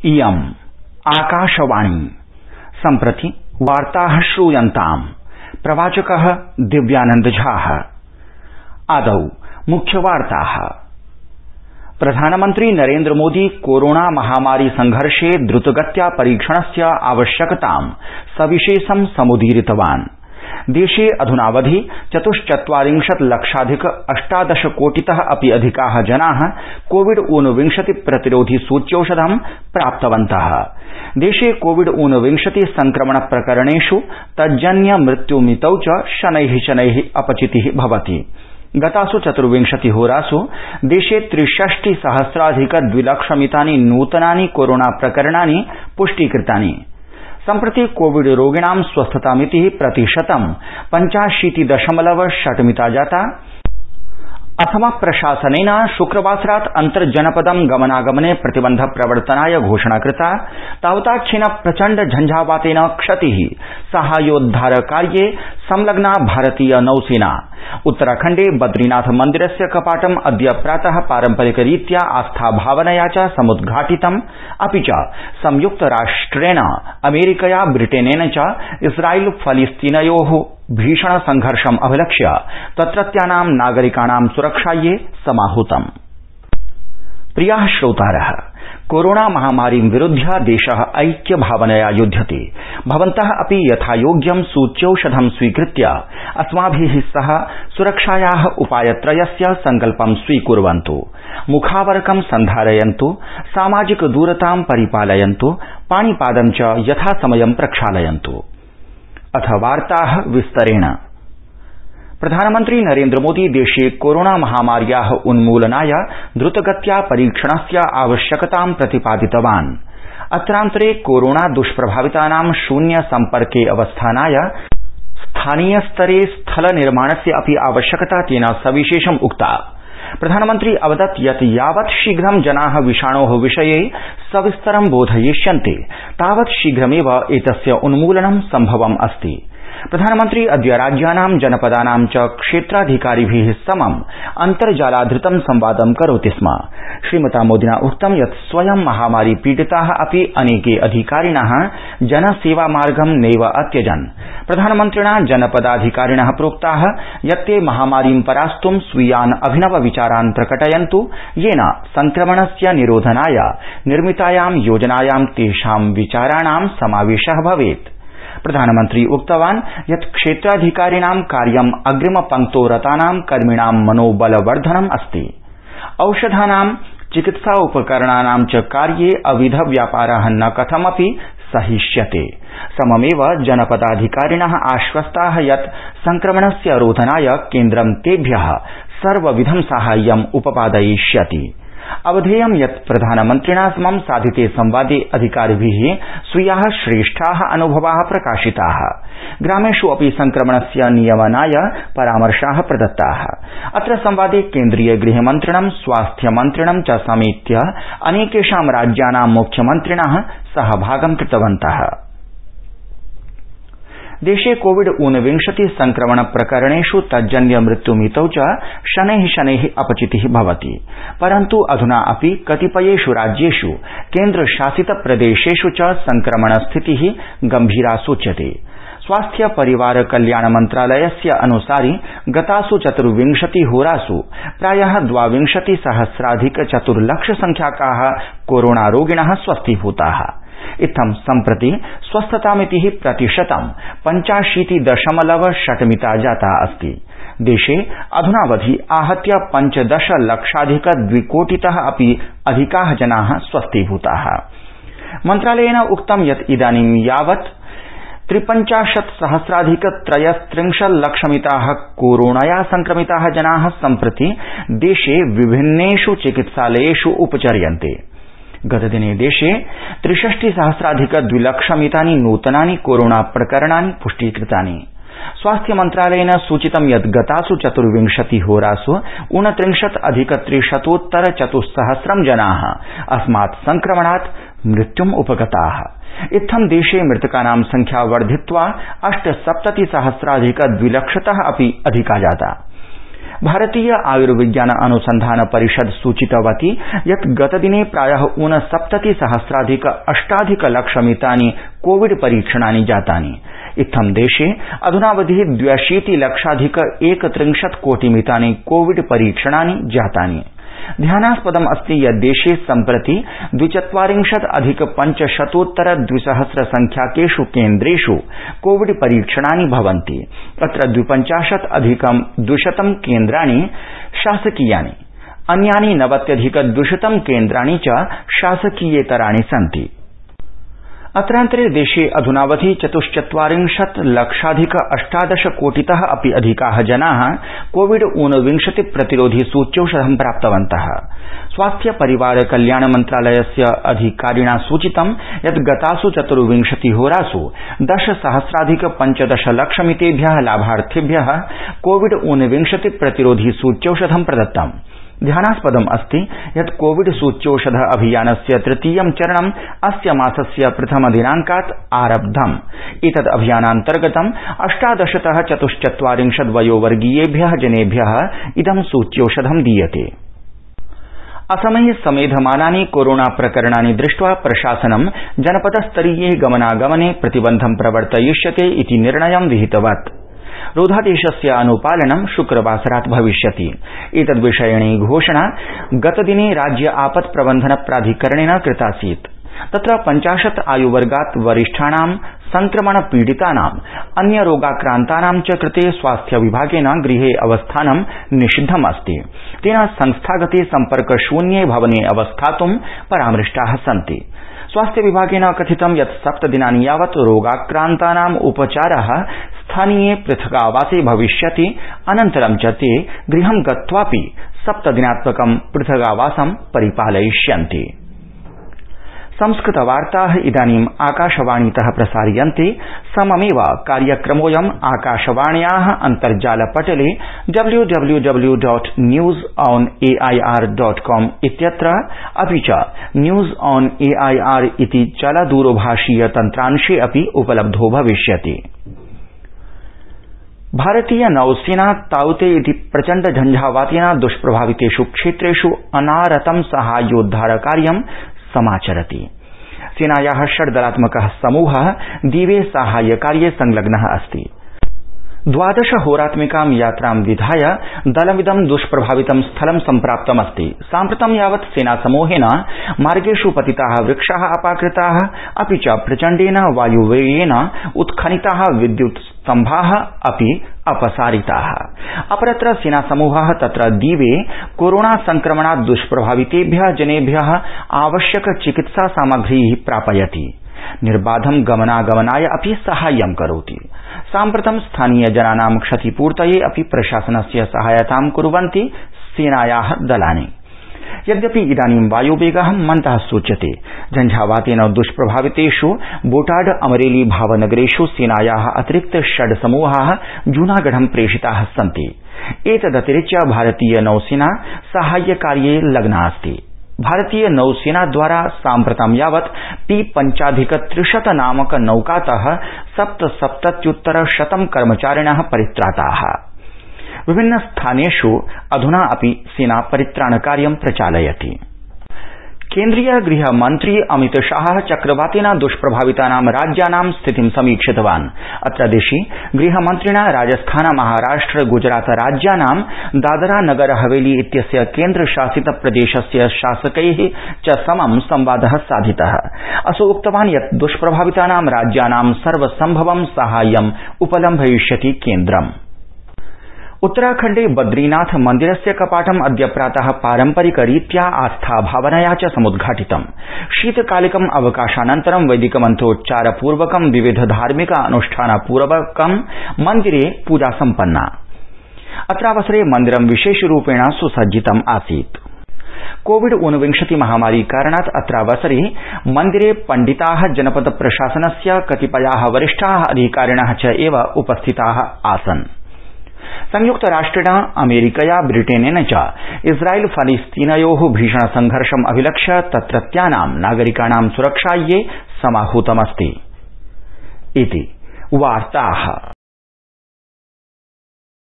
इयम् आकाशवाणी सम्प्रति वार्ताः श्रूयन्ताम्। प्रवाचकः दिव्यानंद झाः। आदौ मुख्यवार्ताः। प्रधानमन्त्री नरेन्द्र मोदी कोरोना महामारी संघर्षे द्रुतगत्या परीक्षणस्य आवश्यकतां सविशेषं समुदीरितवान्। देशे अधुनावधि 44 लक्षाधिक 18 कोटितः अपि अधिकाः जनाः कोविड-19 प्रतिरोधि सूच्यौषधं प्राप्तवन्तः। देशे कोविड-19 संक्रमण प्रकरणेषु तज्जन्य मृत्युमितौ च शनैः अपचितिः भवति। गतासु 24 होरासु देशे 63,000 2,00,000 नूतनानि कोरोना प्रकरणानि पुष्टीकृतानि। सम्प्रति कोविड रोगिणां स्वस्थतामितिः प्रतिशतं 85.6 जाता। असम प्रशासनेन शुक्रवासरात् अन्तर्जनपदं गमनागमने प्रतिबन्ध प्रवर्तनाय घोषणा कृता। तावताच्छेन प्रचण्ड झंझावातेन क्षतिः साहाय्योद्धार कार्ये संलग्ना भारतीय नौसेना। उत्तराखण्डे बद्रीनाथ मन्दिरस्य कपाटम् अद्य प्रातः पारम्परिकरीत्या आस्थाभावनया च समुद्घाटितम्। अपि च संयुक्तराष्ट्रेण अमेरिकया ब्रिटेनेन च इस्राइल फलिस्तीनयोः भीषण संघर्षम् अभिलक्ष्य तत्रत्यानां नागरिकाणां सुरक्षायै समाहूतम्। प्रियाः श्रोतारः, कोरोना महामारीं विरुध्य देशः ऐक्यभावनया युध्यते। भवन्तः अपि यथायोग्यं सूच्यौषधं स्वीकृत्य अस्माभिः सह सुरक्षायाः उपायत्रयस्य सङ्कल्पं स्वीकुर्वन्तु। मुखावरकं सन्धारयन्तु, सामाजिक दूरतां परिपालयन्तु, पाणिपादं च यथासमयं प्रक्षालयन्तु। अथ वार्ताः विस्तरेण। प्रधानमन्त्री नरेन्द्र मोदी देशे कोरोना महामार्याः उन्मूलनाय द्रुतगत्या परीक्षणस्य आवश्यकतां प्रतिपादितवान्। अत्रान्तरे कोरोना दुष्प्रभावितानां शून्य सम्पर्के अवस्थानाय स्थानीय स्तरे स्थल निर्माणस्य अपि आवश्यकता तेन सविशेषम् उक्ता। प्रधानमन्त्री अवदत् यत् यावत् शीघ्रं जनाः विषाणोः विषये सविस्तरं बोधयिष्यन्ते तावत् शीघ्रमेव एतस्य उन्मूलनं सम्भवम् अस्ति। प्रधानमन्त्री अद्य राज्यानां जनपदानां च क्षेत्राधिकारिभिः समम् अन्तर्जालाधृतं संवादं करोति स्म। श्रीमता मोदिना उक्तं यत् स्वयं महामारी पीडिताः अपि अनेके अधिकारिणः जनसेवामार्गं नैव अत्यजन्। प्रधानमन्त्रिणा जनपदाधिकारिणः प्रोक्ताः यत् ते महामारीं परास्तुं स्वीयान् अभिनव विचारान् प्रकटयन्तु, येन संक्रमणस्य निरोधनाय निर्मितायां योजनायां तेषां विचाराणां समावेशः भवेत्। प्रधानमन्त्री उक्तवान् यत् क्षेत्राधिकारिणां कार्यम् अग्रिमपंक्तोरतानां कर्मिणां मनोबलवर्धनम् अस्ति। औषधानां, चिकित्सा उपकरणानां च कार्ये अविध व्यापारः न कथमपि सहिष्यते। सममेव जनपदाधिकारिणः आश्वस्ताः यत् संक्रमणस्य रोधनाय केन्द्रं तेभ्यः सर्वविधं साहाय्यम् उपपादयिष्यति। अवधेयं यत् प्रधानमन्त्रिणा समं साधिते संवादे अधिकारिभिः स्वीयाः श्रेष्ठाः अनुभवाः प्रकाशिताः। ग्रामेषु अपि संक्रमणस्य नियमनाय परामर्शाः प्रदत्ताः। अत्र संवादे केन्द्रीय गृहमन्त्रिणं, स्वास्थ्यमन्त्रिणं च समेत्य अनेकेषां राज्यानां मुख्यमन्त्रिणः सहभागं कृतवन्तः। देशे कोविड-19 संक्रमण प्रकरणेषु तज्जन्य मृत्युमितौ च शनैः अपचितिः भवति। परन्तु अधुना अपि कतिपयेषु राज्येषु केन्द्रशासित प्रदेशेषु च संक्रमण स्थितिः गंभीरा सूच्यते। स्वास्थ्य परिवार कल्याण मन्त्रालयस्य अनुसारि गतासु 24 होरासु प्रायः 22,000 4 संख्याकाः कोरोना रोगिणः स्वस्थीभूताः। इत्थं सम्प्रति स्वस्थतामितिः प्रतिशतं 85.6 जाता अस्ति। देशे अधुनावधि आहत्य 15 लक्षाधिक 2 कोटितः अपि अधिकाः जनाः स्वस्थीभूताः। मन्त्रालयेन उक्तं यत् इदानीं यावत् 53,000 33 लक्षमिताः कोरोनाया संक्रमिताः जनाः सम्प्रति देशे विभिन्नेषु चिकित्सालयेषु उपचर्यन्ते। गतदिने देशे 63,000 2,00,000 नूतनानि कोरोना प्रकरणानि पुष्टीकृतानि। स्वास्थ्य मन्त्रालयेन सूचितं यत् गतासु 24 होरासु 29,300 जनाः अस्मात् संक्रमणात् मृत्युम् उपगताः। इत्थं देशे मृतकानां संख्या वर्धित्वा 78,000 2,00,000 अपि अधिका जाता। भारतीय आयुर्विज्ञान अनुसंधान परिषद सूचितवती यत् गतदिने प्रायः 69,000-अष्टाधिकलक्षमितानि कोविड परीक्षणानि जातानि। इत्थं देशे अधुनावधि 82,00,000-130,00,000 कोविड परीक्षणानि जातानि। ध्यानास्पदम् अस्ति यत् देशे सम्प्रति 240,500 संख्याकेषु केन्द्रेषु कोविड परीक्षणानि भवन्ति। अत्र 250,200 केन्द्राणि शासकीयानि, अन्यानि 90,200 केन्द्राणि च शासकीयेतराणि सन्ति। अत्रान्तरे देशे अधुनावधि 44,00,000-18,00,000 अपि अधिकाः जनाः कोविड-19 प्रतिरोधि सूच्यौषधं प्राप्तवन्तः। स्वास्थ्य परिवार कल्याण मन्त्रालयस्य अधिकारिणा सूचितं यत् गतासु 24 होरासु 10,000,000-15,00,000 लाभार्थिभ्यः कोविड-19 प्रतिरोधि सूच्यौषधं प्रदत्तम्। ध्यानास्पदम् अस्ति यत् कोविड सूच्यौषध अभियानस्य तृतीयं चरणम् अस्य मासस्य प्रथम दिनांकात् आरब्धम्। एतद् अभियानान्तर्गतम् 18 तः 44 वयोवर्गीयेभ्यः जनेभ्यः इदं सूच्यौषधं दीयते। असमे समेधमानानि कोरोना प्रकरणानि दृष्ट्वा प्रशासनं जनपदस्तरीये गमनागमने प्रतिबन्धं प्रवर्तयिष्यते इति निर्णयं विहितवत्। रोधादेशस्य अनुपालनं शुक्रवासरात् भविष्यति। एतद्विषयिणी घोषणा गतदिने राज्य आपत् प्रबन्धन प्राधिकरणेन कृतासीत्। तत्र 50 आयुवर्गात् वरिष्ठानां संक्रमण पीडितानाम् अन्य रोगाक्रान्तानां च कृते स्वास्थ्य विभागेन गृहे अवस्थानं निषिद्धमस्ति। तेन संस्थागते सम्पर्कशून्ये भवने अवस्थातुं परामृष्टाः सन्ति। स्वास्थ्य विभागेन कथितं यत् 7 दिनानि यावत् रोगाक्रान्तानाम् उपचारः स्थानीये पृथगावासे भविष्यति। अनन्तरं च ते गृहं गत्वापि 7 दिनात्मकं पृथगावासं परिपालयिष्यन्ति। संस्कृतवार्ताः इदानीम् आकाशवाणीतः प्रसार्यन्ते। सममेव कार्यक्रमोऽयम् आकाशवाण्याः अन्तर्जालपटले www.newsonair.com इत्यत्र अपि च न्यूज ऑन एआईआर इति चलदूरभाषीय तन्त्रांशे अपि उपलब्धो भविष्यति। भारतीय नौसेना ताउते इति प्रचण्ड झंझावातेन दुष्प्रभावितेषु क्षेत्रेषु अनारतं साहाय्योद्धार कार्यं समाचरति। सेनायाः 6 दलात्मकः समूहः दीवे साहाय्यकार्ये संलग्नः अस्ति। 12 होरात्मिकां यात्रां विधाय दलमिदं दुष्प्रभावितं स्थलं सम्प्राप्तमस्ति। साम्प्रतं यावत् सेनासमूहेन मार्गेषु पतिताः वृक्षाः अपाकृताः, अपि च प्रचण्डेन वायुवेगेन उत्खनिताः विद्युत् स्तम्भाः अपि अपसारिताः। अपरत्र सेनासमूहः तत्र दीवे कोरोना संक्रमणात् दुष्प्रभावितेभ्यः जनेभ्यः आवश्यक चिकित्सा सामग्रीः प्रापयति। निर्बाधं गमनागमनाय अपि साहाय्यं करोति। साम्प्रतं स्थानीय जनानां क्षतिपूर्तये अपि प्रशासनस्य सहायतां कुर्वन्ति सेनायाः दलानि। यद्यपि इदानीं वायुवेगः मन्दः सूच्यते। झंझावातेन दुष्प्रभावितेषु बोटाड अमरेली भावनगरेषु सेनायाः अतिरिक्त 6 समूहाः जूनागढं प्रेषिताः सन्ति। एतदतिरिच्य भारतीय नौसेना साहाय्यकार्ये लग्ना अस्ति। भारतीय नौसेना द्वारा साम्प्रतं यावत् P-5,300 नामक नौकातः 77,100 कर्मचारिणः परित्राताः। विभिन्न स्थानेषु अधुना अपि सेना परित्राणकार्यं प्रचालयति। केन्द्रीय गृहमन्त्री अमित शाह चक्रवातेन दुष्प्रभावितानां राज्यानां स्थितिं समीक्षितवान्। अत्र दिशि गृहमन्त्रिणा राजस्थान महाराष्ट्र गुजरात राज्यानां दादरा नगर हवेली इत्यस्य केन्द्रशासित प्रदेशस्य शासकैः च समं संवादः साधितः। असौ उक्तवान् यत् दुष्प्रभावितानां राज्यानां सर्वसम्भवं साहाय्यम् उपलम्भयिष्यति केन्द्रम्। उत्तराखण्डे बद्रीनाथ मन्दिरस्य कपाटम् अद्य प्रातः पारम्परिक रीत्या आस्था भावनया च समुद्घाटितम्। शीतकालिकम् अवकाशानन्तरं वैदिकमन्त्रोच्चारपूर्वकं विविध धार्मिक अनुष्ठानपूर्वकं मन्दिरे पूजा सम्पन्ना। अत्रावसरे मन्दिरं विशेषरूपेण सुसज्जितम् आसीत्। कोविड-19 महामारी कारणात् अत्रावसरे मन्दिरे पण्डिताः, जनपद प्रशासनस्य कतिपयाः वरिष्ठाः अधिकारिणः च एव उपस्थिताः आसन्। संयुक्त राष्ट्रेण अमेरिकया ब्रिटेनेन च इस्राइल फलिस्तीनयोः भीषण संघर्षम् अभिलक्ष्य तत्रत्यानां नागरिकाणां सुरक्षायै समाहूतमस्ति। इति वार्ताः।